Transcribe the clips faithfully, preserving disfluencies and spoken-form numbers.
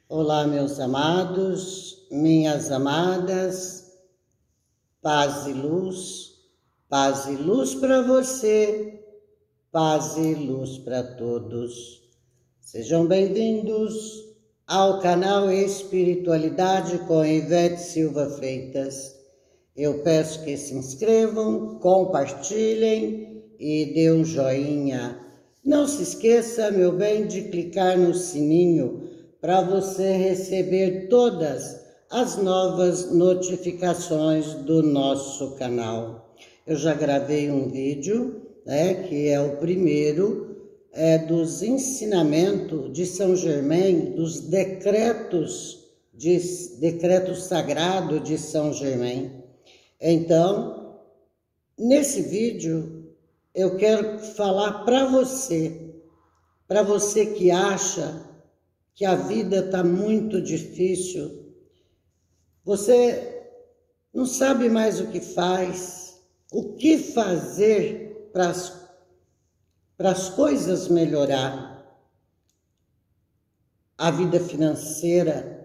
Olá, meus amados, minhas amadas, paz e luz, paz e luz para você, paz e luz para todos. Sejam bem-vindos ao canal Espiritualidade com Ivete Silva Freitas. Eu peço que se inscrevam, compartilhem e dê um joinha. Não se esqueça, meu bem, de clicar no sininho para você receber todas as novas notificações do nosso canal. Eu já gravei um vídeo, né, que é o primeiro, é dos ensinamentos de São Germain, dos decretos, de, decreto sagrado de São Germain. Então, nesse vídeo, eu quero falar para você, para você que acha que a vida está muito difícil, você não sabe mais o que faz, o que fazer para as coisas melhorar. A vida financeira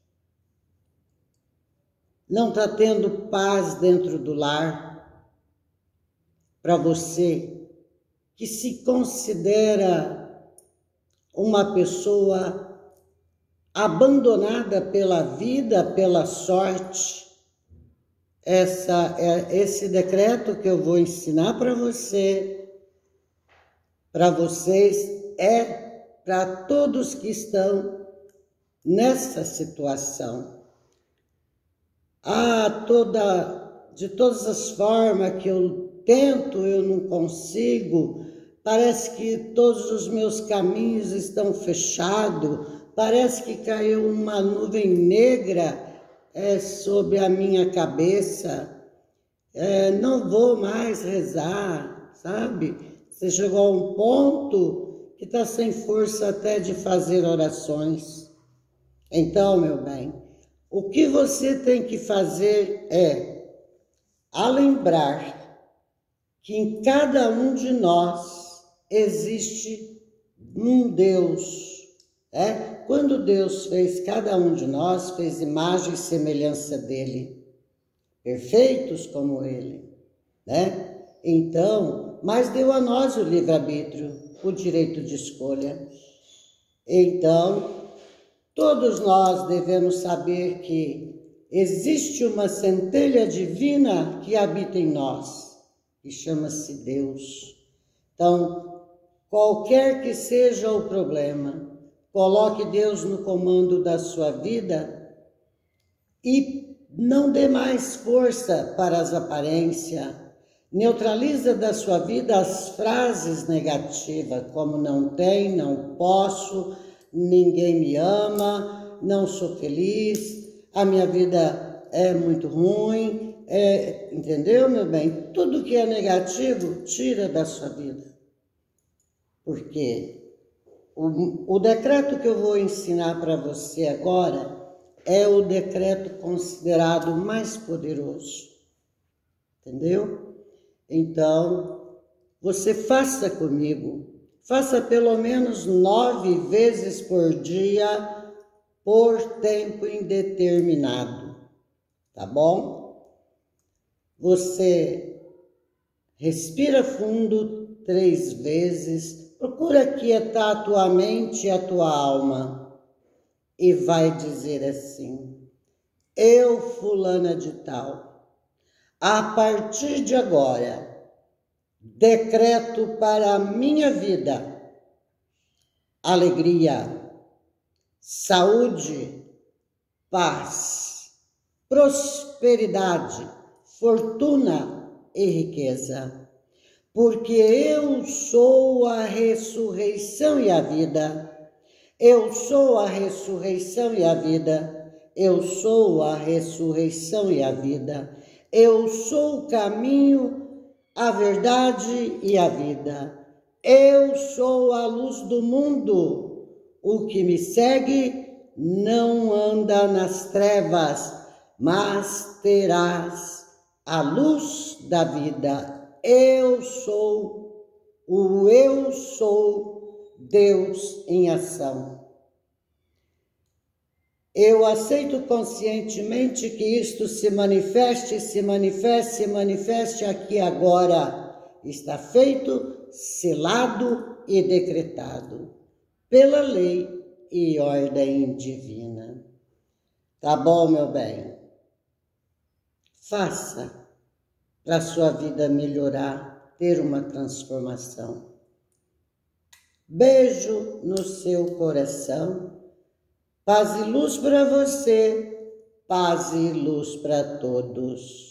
não está tendo paz dentro do lar. Para você que se considera uma pessoa abandonada pela vida, pela sorte, essa, é, esse decreto que eu vou ensinar para você, para vocês, é para todos que estão nessa situação. Ah, toda, de todas as formas que eu tento, eu não consigo, parece que todos os meus caminhos estão fechados, parece que caiu uma nuvem negra é, sobre a minha cabeça, é, não vou mais rezar, sabe? Você chegou a um ponto que está sem força até de fazer orações. Então, meu bem, o que você tem que fazer é a lembrar que em cada um de nós existe um Deus. É? Quando Deus fez cada um de nós, fez imagem e semelhança dele, perfeitos como ele, né? Então, mas deu a nós o livre-arbítrio, o direito de escolha. Então, todos nós devemos saber que existe uma centelha divina que habita em nós, que chama-se Deus. Então, qualquer que seja o problema, coloque Deus no comando da sua vida e não dê mais força para as aparências. Neutraliza da sua vida as frases negativas, como não tem, não posso, ninguém me ama, não sou feliz, a minha vida é muito ruim, é, entendeu, meu bem? Tudo que é negativo, tira da sua vida. Por quê? O, o decreto que eu vou ensinar para você agora é o decreto considerado mais poderoso, entendeu? Então, você faça comigo, faça pelo menos nove vezes por dia, por tempo indeterminado, tá bom? Você respira fundo três vezes, procura quietar a tua mente e a tua alma e vai dizer assim: eu, fulana de tal, a partir de agora, decreto para a minha vida alegria, saúde, paz, prosperidade, fortuna e riqueza. Porque eu sou a ressurreição e a vida. Eu sou a ressurreição e a vida. Eu sou a ressurreição e a vida. Eu sou o caminho, a verdade e a vida. Eu sou a luz do mundo. O que me segue não anda nas trevas, mas terás a luz da vida. Eu sou, o eu sou Deus em ação. Eu aceito conscientemente que isto se manifeste, se manifeste, se manifeste aqui agora. Está feito, selado e decretado pela lei e ordem divina. Tá bom, meu bem? Faça para a sua vida melhorar, ter uma transformação. Beijo no seu coração. Paz e luz para você, paz e luz para todos.